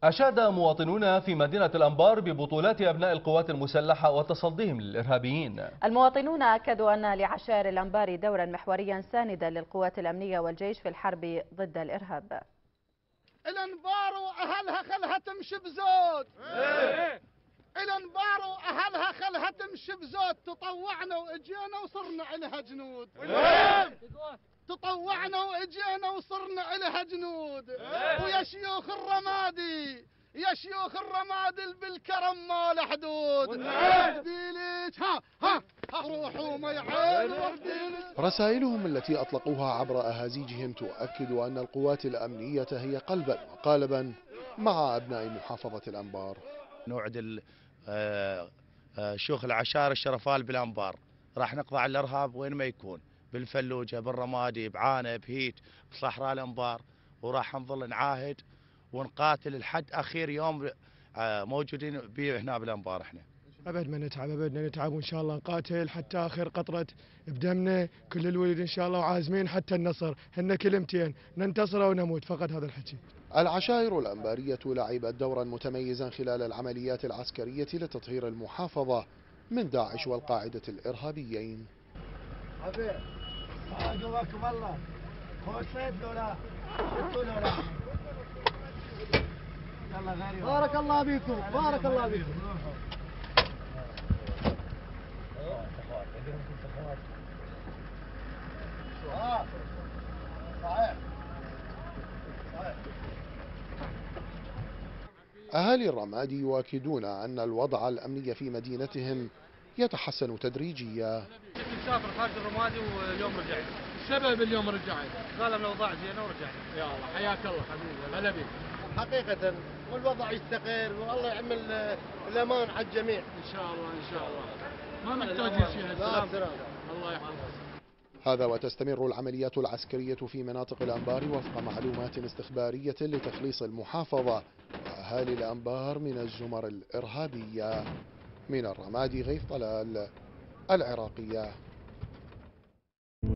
أشاد مواطنون في مدينة الأنبار ببطولات أبناء القوات المسلحة وتصديهم للإرهابيين. المواطنون أكدوا أن لعشائر الأنبار دورا محوريا ساندا للقوات الأمنية والجيش في الحرب ضد الإرهاب. الأنبار وأهلها خلها تمشي بزود. الأنبار وأهلها خلها تمشي بزود، تطوعنا وإجينا وصرنا إلها جنود. تطوعنا وإجينا وصرنا إلها جنود. ويا شيوخ الرمادي، يا شيوخ الرمادي بالكرم ما له حدود. ها روحوا ما يعين. رسائلهم التي أطلقوها عبر أهازيجهم تؤكد أن القوات الأمنية هي قلبا وقالبا مع أبناء محافظة الأنبار. نوعد شيوخ العشائر الشرفال بالأنبار راح نقضي على الإرهاب وين ما يكون، بالفلوجة، بالرمادي، بعانة، بهيت، بصحراء الأنبار، وراح نظل نعاهد ونقاتل لحد آخر يوم موجودين به هنا بالأنبار. احنا أبد ما نتعب، أبدنا نتعب، وإن شاء الله نقاتل حتى آخر قطرة بدمنا، كل الولد إن شاء الله، وعازمين حتى النصر. هن كلمتين، ننتصر أو نموت، فقط هذا الحكي. العشائر الأنبارية لعبت دورا متميزا خلال العمليات العسكرية لتطهير المحافظة من داعش والقاعدة الإرهابيين. بارك الله بيكم، بارك الله بيكم. أهالي الرمادي يؤكدون أن الوضع الأمني في مدينتهم يتحسن تدريجيا. نسافر خارج الرمادي واليوم رجعنا. السبب اليوم رجعنا قال الأوضاع زينة ورجعنا. يا الله حياك الله حبيبي، هلا بك. حقيقة والوضع يستقر والله يعمل الأمان على الجميع. إن شاء الله إن شاء الله. ما محتاجين شيء. السلام الله يحفظك. هذا وتستمر العمليات العسكرية في مناطق الأنبار وفق معلومات استخبارية لتخليص المحافظة وأهالي الأنبار من الزمر الإرهابية. من الرمادي غيث طلال، العراقية.